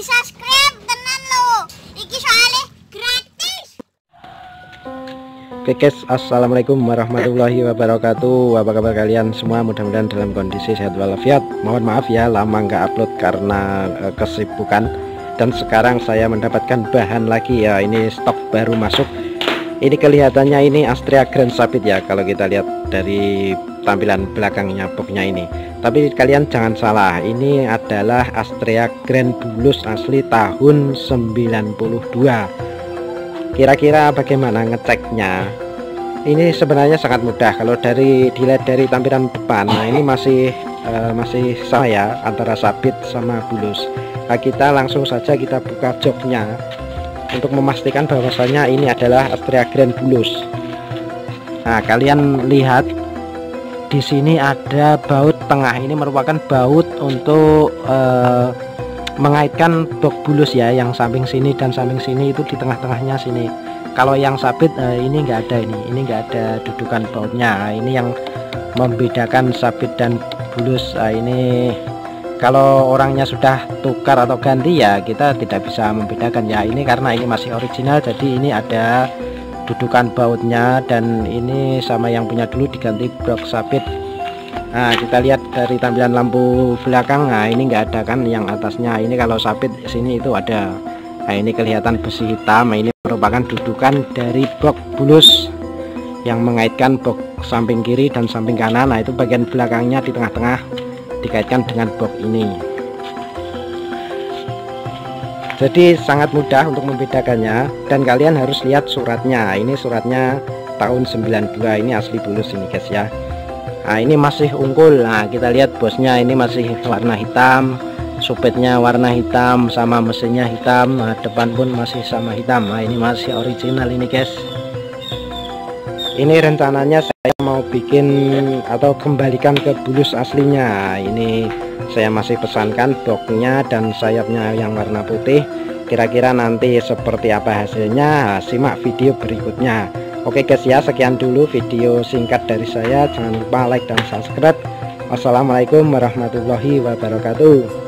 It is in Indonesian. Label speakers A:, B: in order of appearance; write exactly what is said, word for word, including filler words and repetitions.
A: di subscribe tenan lo. Iki soalnya gratis.
B: Oke guys, assalamualaikum warahmatullahi wabarakatuh. Apa kabar kalian semua? Mudah-mudahan dalam kondisi sehat walafiat. Mohon maaf ya, lama nggak upload karena uh, kesibukan. Dan sekarang saya mendapatkan bahan lagi ya. Ini stok baru masuk. Ini kelihatannya ini Astrea Grand Sapit ya, kalau kita lihat dari tampilan belakangnya boxnya ini. Tapi kalian jangan salah, ini adalah Astrea Grand Bulus asli tahun sembilan puluh dua. Kira-kira bagaimana ngeceknya? Ini sebenarnya sangat mudah. Kalau dari dilihat dari tampilan depan, nah ini masih uh, masih sama ya, antara Sapit sama Bulus. Nah, kita langsung saja kita buka joknya untuk memastikan bahwasanya ini adalah Astrea Grand Bulus. Nah, kalian lihat di sini ada baut tengah. Ini merupakan baut untuk uh, mengaitkan box bulus ya, yang samping sini dan samping sini itu di tengah-tengahnya sini. Kalau yang Sapit uh, ini enggak ada, ini ini enggak ada dudukan bautnya. Nah, ini yang membedakan Sapit dan Bulus. Nah, ini kalau orangnya sudah tukar atau ganti ya kita tidak bisa membedakan ya. Ini karena ini masih original, jadi ini ada dudukan bautnya, dan ini sama yang punya dulu diganti box Sapit. Nah, kita lihat dari tampilan lampu belakang. Nah, ini enggak ada kan yang atasnya. Ini kalau Sapit sini itu ada. Nah, ini kelihatan besi hitam. Nah, ini merupakan dudukan dari box Bulus yang mengaitkan box samping kiri dan samping kanan. Nah, itu bagian belakangnya di tengah-tengah dikaitkan dengan box ini. Jadi sangat mudah untuk membedakannya, dan kalian harus lihat suratnya. Ini suratnya tahun sembilan puluh dua, ini asli Bulus ini guys ya. Nah, ini masih unggul. Nah, kita lihat bosnya ini masih warna hitam, supetnya warna hitam, sama mesinnya hitam. Nah, depan pun masih sama hitam. Nah, ini masih original ini guys. Ini rencananya saya mau bikin atau kembalikan ke Bulus aslinya. Ini saya masih pesankan boxnya dan sayapnya yang warna putih. Kira-kira nanti seperti apa hasilnya, simak video berikutnya. Oke guys ya, sekian dulu video singkat dari saya. Jangan lupa like dan subscribe. Wassalamualaikum warahmatullahi wabarakatuh.